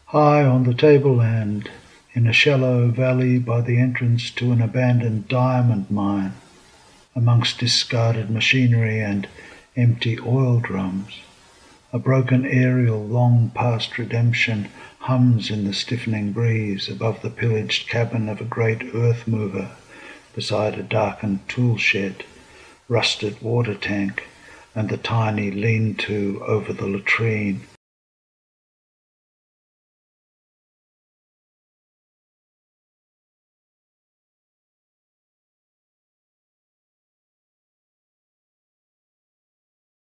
High on the tableland, in a shallow valley by the entrance to an abandoned diamond mine, amongst discarded machinery and empty oil drums, a broken aerial long past redemption hums in the stiffening breeze above the pillaged cabin of a great earth mover, beside a darkened tool shed, rusted water tank, and the tiny lean-to over the latrine